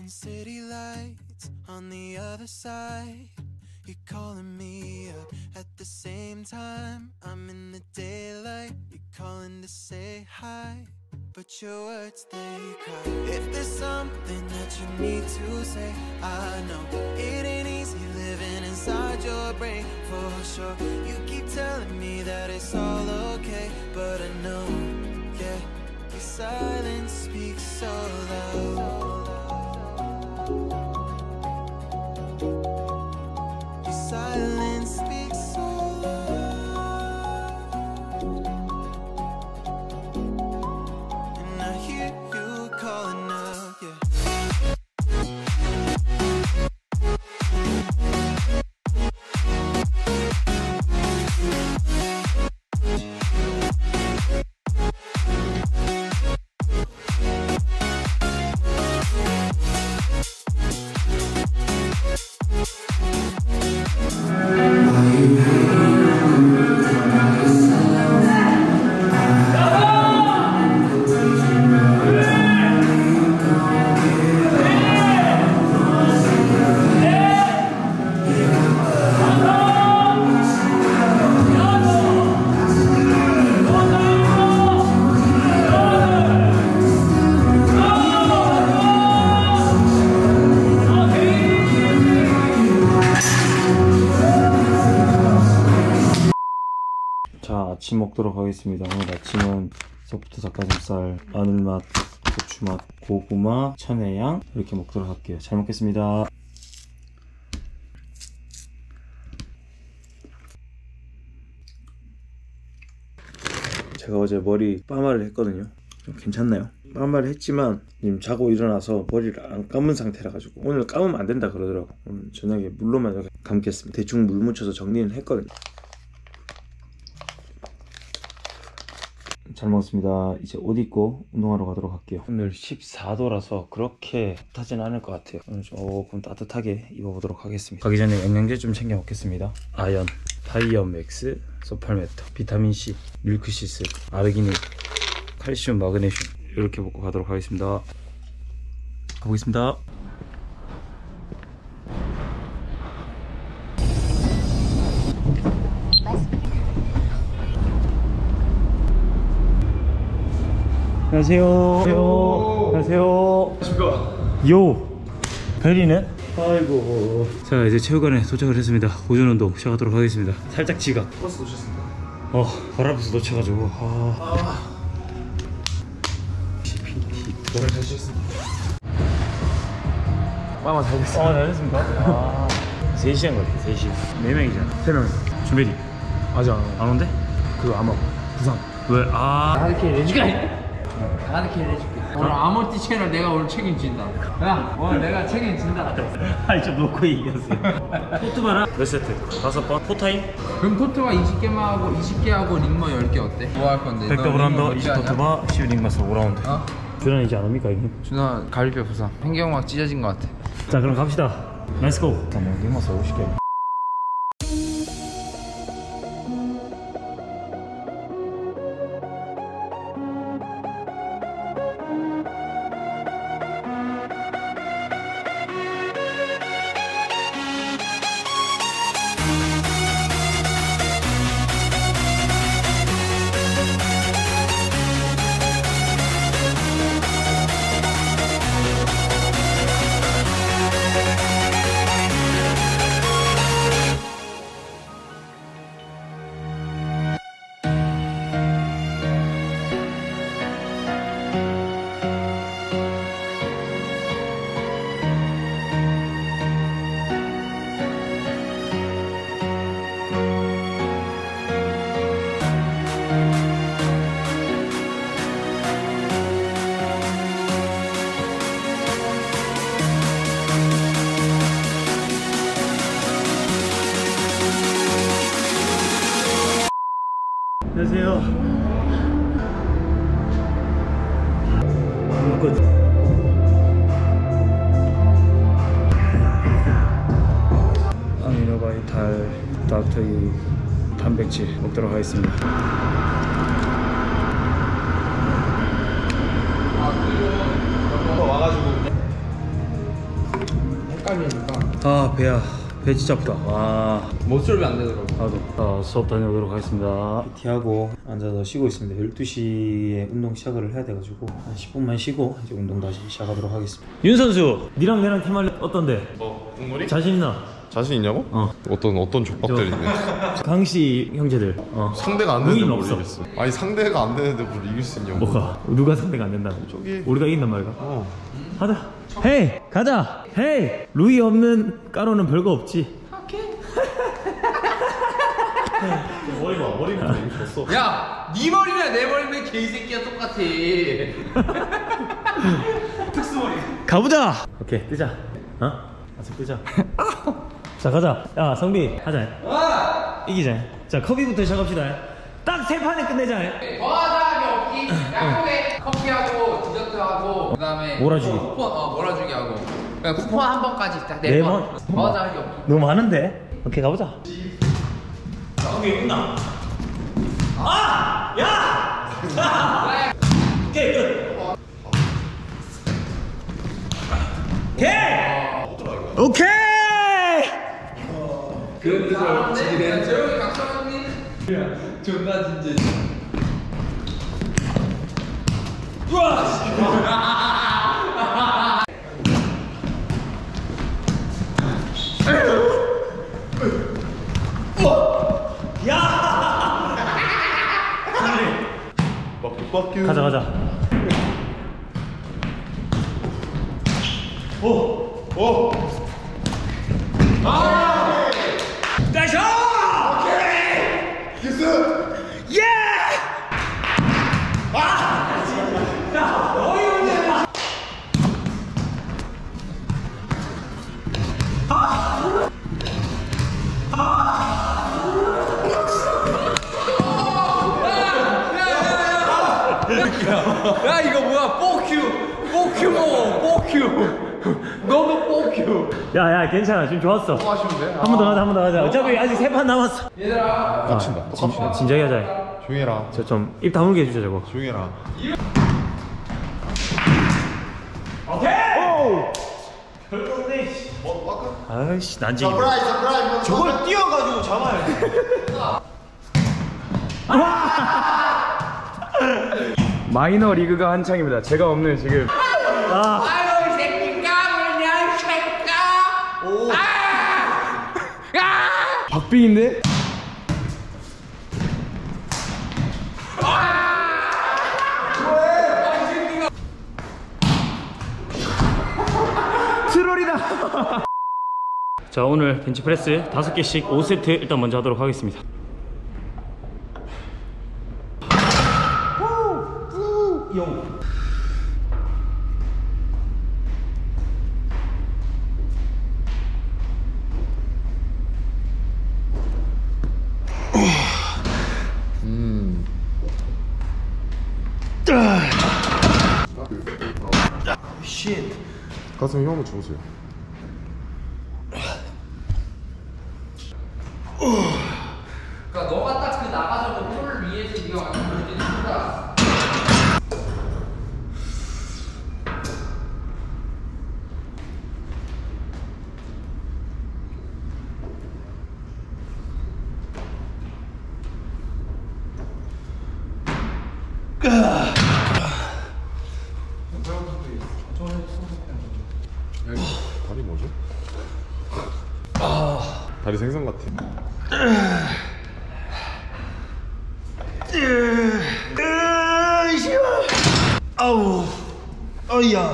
city lights on the other side. You're calling me up at the same time. I'm in the daylight. You're calling to say hi, but your words, they cry. If there's something that you need to say, I know it ain't easy living inside your brain, for sure. You keep telling me that it's all okay, but I know, yeah, your silence speaks so loud. Your silence speaks so loud, and I hear you calling out, yeah. 자, 아침 먹도록 하겠습니다. 오늘 아침은 소프트 닭가슴살, 마늘맛, 고추맛, 고구마, 천혜향 이렇게 먹도록 할게요. 잘 먹겠습니다. 제가 어제 머리 파마를 했거든요. 좀 괜찮나요? 파마를 했지만 지금 자고 일어나서 머리를 안 감은 상태라 가지고 오늘 감으면 안 된다 그러더라고. 오늘 저녁에 물로만 이렇게 감겠습니다. 대충 물 묻혀서 정리는 했거든요. 잘 먹었습니다. 이제 옷 입고 운동하러 가도록 할게요. 오늘 14도라서 그렇게 핫하진 않을 것 같아요. 오늘 조금 따뜻하게 입어보도록 하겠습니다. 가기 전에 영양제 좀 챙겨 먹겠습니다. 아연, 다이어맥스, 소팔메토, 비타민C, 밀크시스, 아르기닌, 칼슘, 마그네슘 이렇게 먹고 가도록 하겠습니다. 가보겠습니다. 안녕하세요. 안녕하세요. 안녕하십니까. 요 베리는? 아이고. 자, 이제 체육관에 도착을 했습니다. 오전 운동 시작하도록 하겠습니다. 살짝 지각. 버스 놓쳤습니다. 발 앞에서 놓쳐가지고. PT. 잘 쉬셨습니다. 마마 잘 됐어요. 잘 됐습니까? 3시간 걸려. 3시간. 4명이잖아. 3명. 준베리 아직 안 온대? 그 아마 부상. 왜? 나한테 해줄게. 나한테 해줄게. 오늘 아모티 채널 내가 오늘 책임진다. 야, 오늘 내가 책임진다. 아니 좀 놓고 얘기하세요. 포트 봐라. 몇 세트? 5번? 포타임? 그럼 토트가 20개만 하고 20개 하고 링머 10개 어때? 뭐 할 건데? 100더블 한더 20포트바 10링마스 5라운드. 어? 준환 이제 안 옵니까 이거? 준아 갈비뼈 부상. 횡격막 찢어진 것 같아. 자, 그럼 갑시다. 렛츠고. 잠깐만, 링마스 50개. 안녕하세요. 끝. 아미노바이탈 닥터유 단백질 먹도록 하겠습니다. 와가지고 아 배야. 배 진짜 아프다. 와. 모습이 안 되더라고. 나도 수업 다녀오도록 하겠습니다. PT하고 앉아서 쉬고 있습니다. 12시에 운동 시작을 해야 돼가지고 한 10분만 쉬고 이제 운동 다시 시작하도록 하겠습니다. 윤 선수, 니랑 내랑 팀 할래 어떤데? 웅물이? 자신 있나? 자신 있냐고? 어떤 족밥들이 있네. 강씨 형제들. 상대가 안 되는데 뭘 없어. 이겼어. 아니 상대가 안 되는데 뭘 이길 수 있냐고. 뭐가? 누가 상대가 안 된다? 저기. 우리가 이긴단 말이야. 하자. 헤이 가자. 헤이 루이 없는 까로는 별거 없지. 머리부터 이미 졌어. 야, 네 머리랑 내 머리면 개새끼야 똑같아. 가보자. 오케이 뜨자. 아직 뜨자. 자 가자. 야 성비 하자. 이기자. 자 커피부터 시작합시다. 딱 세 판에 끝내자. 더하기 없기. 약속해. 커피하고 디저트하고 그다음에 몰아주기. 쿠폰 몰아주기 하고. 그러니까 쿠폰 한 번까지 딱 네 네 번? 번. 더하기 없기. 너무 많은데. 오케이 가보자. 성비 끝나. 야! 오케이 끝. 오케이. 그 사람인데 재영이 강사님 존나 진짜. 가자 가자. 나이스! 오케이! 예스! 예! 야! 어이없네! 야 이거 뭐야? 뽀큐 먹어. 뽀큐. 너도 뽀큐. 야야 괜찮아 지금 좋았어. 한 번 더 하자. 어차피 아직 세 판 남았어. 얘들아. 똑같다. 진작에 하자. 조용히 해라. 저 좀 입 다물게 해주자 저거. 조용히 해라. 아이씨 난지. 저걸 뛰어가지고 잡아야 돼. 마이너 리그가 한창입니다. 제가 없는 지금 아유 이 새끼가 그냥 새끼가. 박빙인데 트롤이다. 자 오늘 벤치프레스 5개씩 5세트 일단 먼저 하도록 하겠습니다. 가슴 힘 한번 줘보세요. 그러니까 너가 딱 그 나가서 목표를 위해서 네가 완전 그렇게 했다. 다리 뭐지? 다리 생선 같아. 아우 어이야.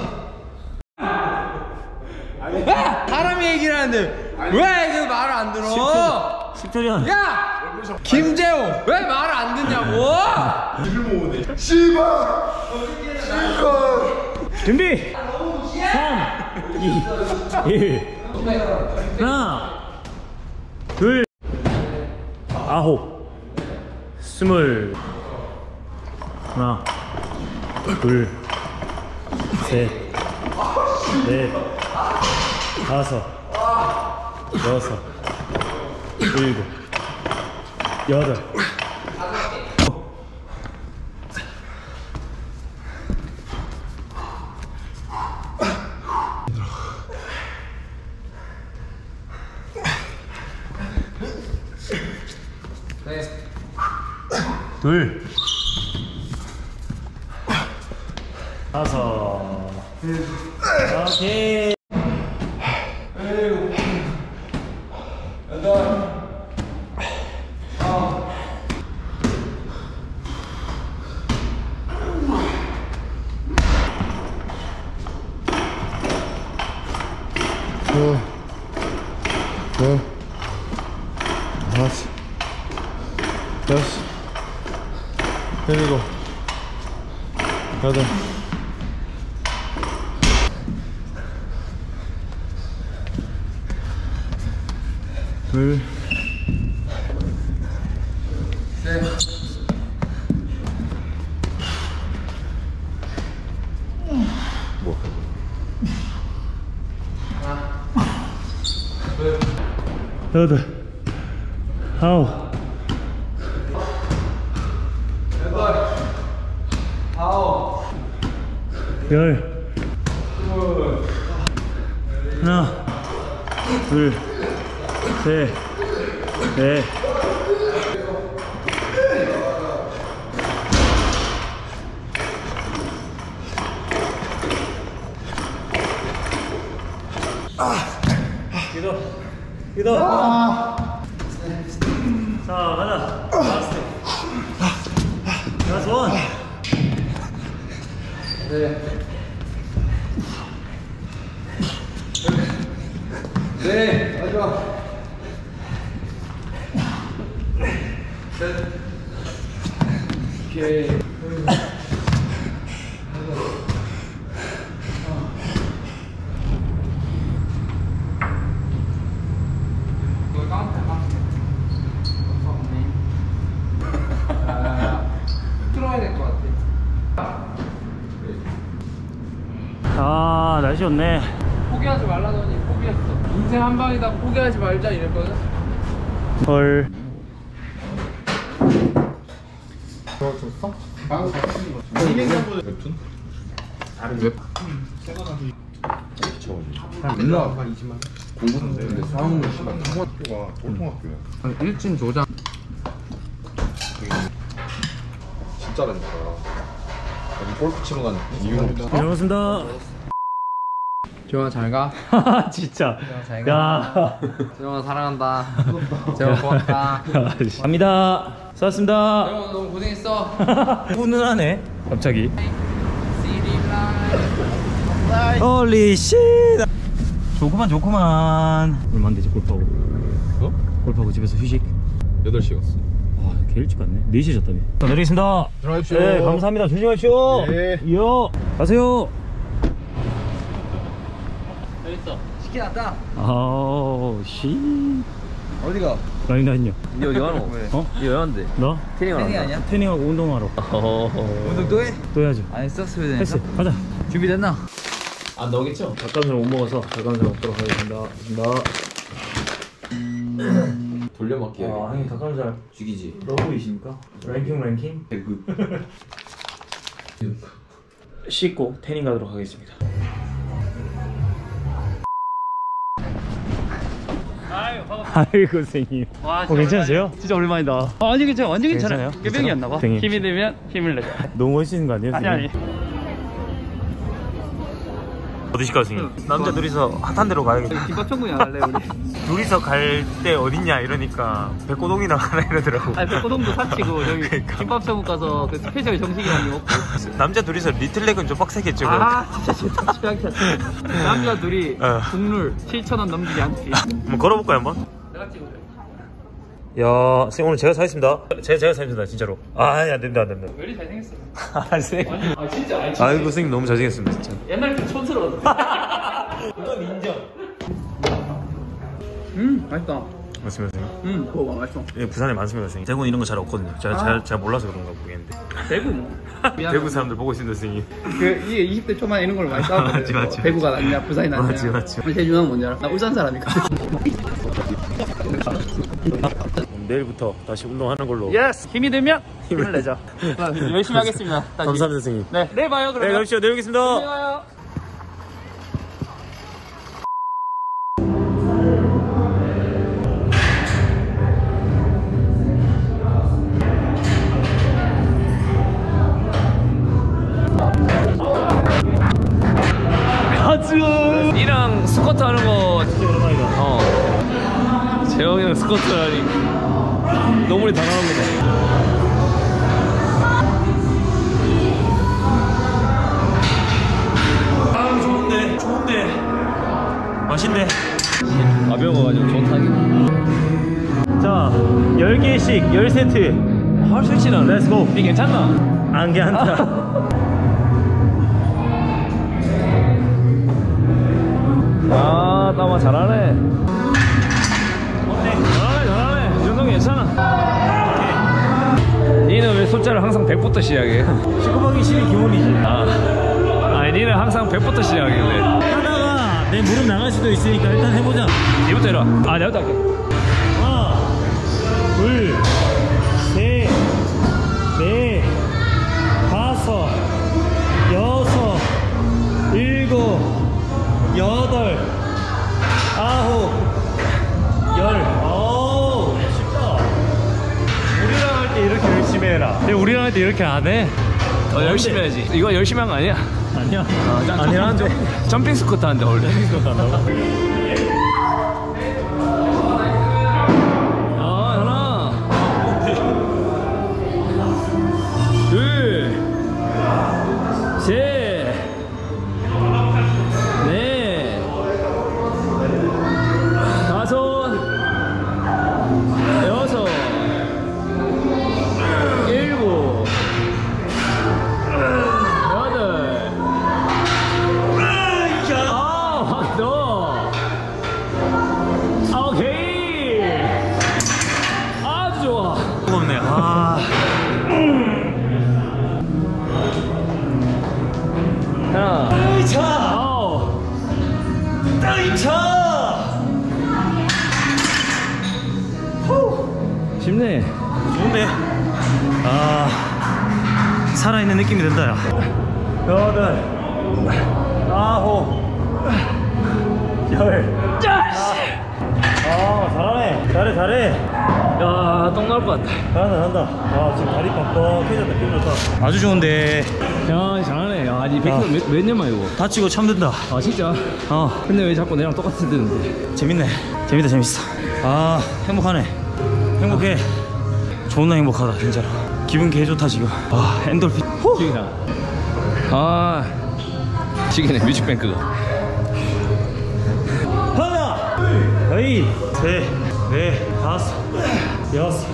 사람이 얘기를 하는데 왜 그 말을 안 들어? 10초전. 야! 김재호 왜 말을 안 듣냐고? 준비 3 2 1 하나 둘 아홉 스물 하나 둘 셋 넷 다섯 여섯 일곱 여덟 둘, 다섯. 오케이. 다섯, 여섯, 일곱, 여덟, 둘, 뭐? 여덟, 아홉, 열, 하나, 둘, 셋, 넷, 기도. 자, 가자. 라스트. 라스트 원. 네, 마지막. 오케이. 들어야 될 것 같아. 아, 날씨 좋네. 포기하지 말라더니 포기했어. 인생 한 방이다 포기하지 말자 이랬거든. 헐. 줬어? 웹툰? 다른 웹? 맨날 한 20만 공부인데 근데 싸우는 거 심한 초등학교가 꼴통학교야. 한 일진 조장. 진짜라니까. 여기 골프 치러 간 이유는 잘 먹었습니다. 재영아 잘 가. 진짜. 잘 가. 야. 재영아 사랑한다. 재영아 고맙다. 갑니다. 수고하셨습니다. 재영아 너무 고생했어. 훈훈하네. 갑자기. 홀리 씨. 좋구만. 얼마인데 이제 골프하고? 어? 골프하고 집에서 휴식. 8시 갔어. 와, 개 일찍 갔네. 4시에 잤다며. 자, 내리겠습니다. 들어가십시오. 네, 감사합니다. 조심하십시오. 네. 이어. 가세요. 여기 있어. 시키났다. 아우, 씨. 어디가? 라인 다녔냐? 니 어디 가노? 어? 니 왜 왔는데? 너? 태닝하러 태닝 간다. 아니야? 태닝하고 운동하러. 운동 또 해? 또 해야죠. 안 했어? 스웨덴에서? 했어. 가자. 준비됐나? 안 나오겠죠? 닭가슴살 못 먹어서 닭가슴살 먹도록 하겠습니다. 돌려막기 아, 형님 닭가슴살 죽이지. 러브이십니까? 랭킹? 굿. 씻고 태닝 가도록 하겠습니다. 아이고 선생님. 와, 괜찮으세요? 진짜 오랜만이다. 아니 괜찮아, 완전 괜찮아요. 괜찮아요? 꾀병이었나봐. 선생님. 힘이 들면 힘을 내자. 너무 멋있는 거 아니에요? 아니. 어디실까 선생님? 남자 둘이서 핫한 데로 가야겠다. 김밥 천국이 안 할래 우리. 둘이서 갈 때 어딨냐 이러니까 백고동이나 가나 이러더라고. 아니 백호동도 사치고 저기 그러니까. 김밥 천국 가서 그 스페셜 정식이랑 먹고. 남자 둘이서 리틀렉은 좀 빡세겠죠. 아 진짜 최악이야. 남자 둘이 어. 국룰 7,000원 넘기지 않기. 한번 걸어볼까요 한번? 내가 찍어줘. 야, 선생님 오늘 제가 사겠습니다. 제가 사겠습니다 진짜로. 아니 안 된다. 왜 이리 잘생겼어? 아 선생님. 아 진짜. 아이고 선생님 너무 잘생겼습니다 진짜. 옛날 좀 촌스러웠어. 그건 인정. 맛있다. 맞습니다 선생님. 그거 봐 맛있어. 예, 부산에 많습니다 선생님. 대구는 이런 거 잘 없거든요. 제가 몰라서 그런가 모르겠는데. 대구 뭐. 대구 사람들 보고 있습니다 선생님. 그 이게 20대 초반에 이런 걸 많이 싸우거든. 맞지. 대구가 낫냐 부산이 낫냐. 맞지. 제일 중요한 건 뭔지 알아? 나 울산 사람이거든. 내일부터 다시 운동하는 걸로. 예스! 힘이 들면 힘을 내자. 열심히 하겠습니다. 다시. 감사합니다 선생님. 네, 내일 봐요 그러면. 네, 갑시다. 내일 뵙겠습니다. 내일 봐요. 니랑 스쿼트 하는 거 진짜 오랜만이다. 재영이랑 스쿼트 하니 너무 당황합니다. 아 좋은데 맛있네. 가벼워가지고 좋다기. 자 10개씩 10세트 할 수 있지나. 렛츠고. 니 괜찮나? 안 괜찮다. 아 따마 잘하네. 잘하네. 이 정도면 괜찮아. 니는 왜 숫자를 항상 100부터 시작해? 19번이 12 기본이지. 아니 니는 항상 100부터 시작하길래. 하다가 내 무릎 나갈 수도 있으니까 일단 해보자. 니부터 해라. 아 내부터 할게. 하나 둘 셋 넷 다섯 여섯 일곱 여덟 아홉 열. 어우 쉽다. 우리랑 할 때 이렇게 열심히 해라. 근데 우리랑 할 때 이렇게 안 해. 더 열심히 해야지. 이거 열심히 한 거 아니야? 아니야. 아니라는데. 점핑 스쿼트 하는데 원래. 하나 둘 셋 넷 다섯 여섯 일곱 여덟 아홉 너 오케이 아주 좋아. 무겁네. 아. 하나 차. 아홉 차. 쉽네. 좋은데. 아 살아있는 느낌이 든다. 야. 여덟 아홉 열. 아 잘하네. 잘해. 야, 똥 나올 것 같다. 잘한다. 아 지금 다리 빡빡해졌다. 기분 좋다. 아주 좋은데. 야, 잘하네. 야, 니 100kg 몇 년만 이거? 다치고 참든다. 아, 진짜? 근데 왜 자꾸 내랑 똑같이 뜨는데? 재밌네. 재밌어. 아 행복하네. 행복해. 존나 행복하다 진짜로. 기분 개 좋다 지금. 와 엔돌핀. 지기나. 아, 지기네 뮤직뱅크가. 하나 둘 셋 넷 다섯 여섯.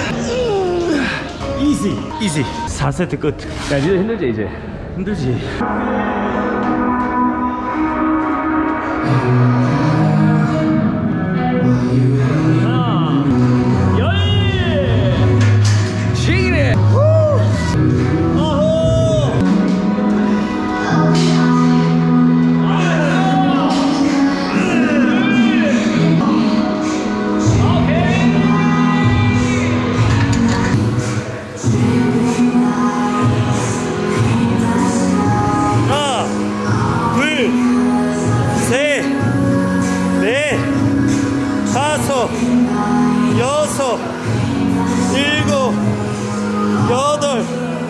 이지 4세트 끝. 야, 니들 힘들지 이제? 힘들지. 하나, 열, 지기네. 하나 둘 셋 넷 다섯 여섯 일곱 여덟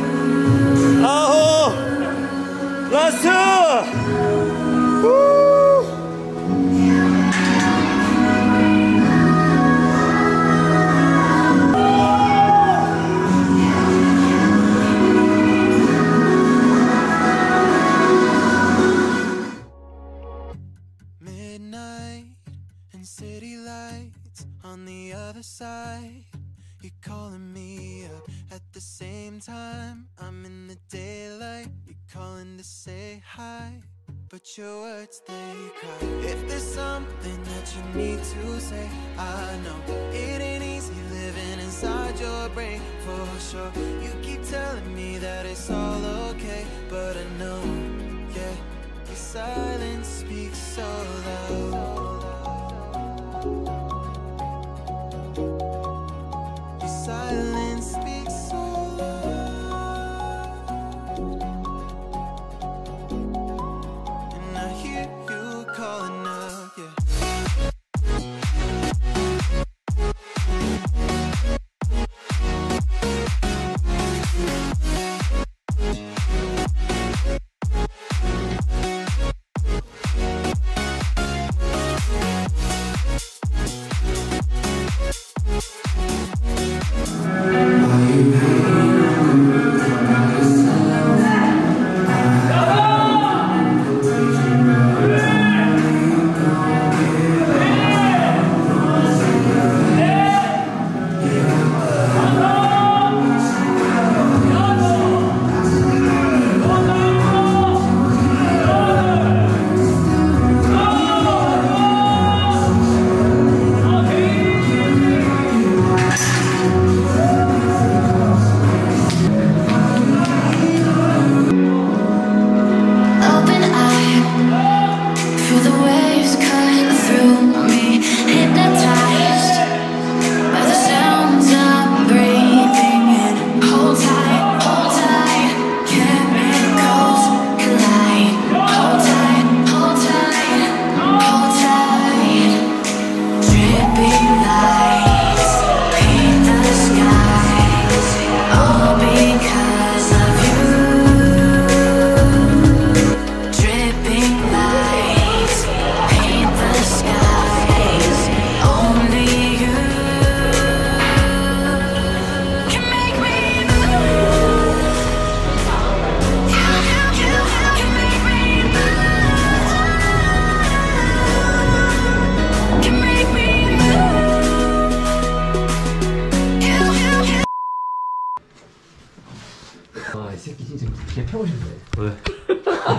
아홉 라스트. Midnight and city lights on the other side. You're calling me up at the same time. I'm in the daylight. You're calling to say hi, but your words they cry. If there's something that you need to say, I know it ain't easy living inside your brain for sure. You keep telling me that it's all okay, but I know, yeah, your silence speaks so loud. Your silence speaks so loud, and I hear you calling up, yeah.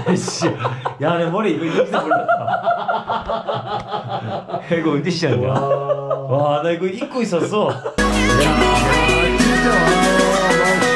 아이씨, 야, 내 머리 이거 여기서 몰랐다. 이거 언제 시작이야? 와, 나 이거 잊고 있었어. 진짜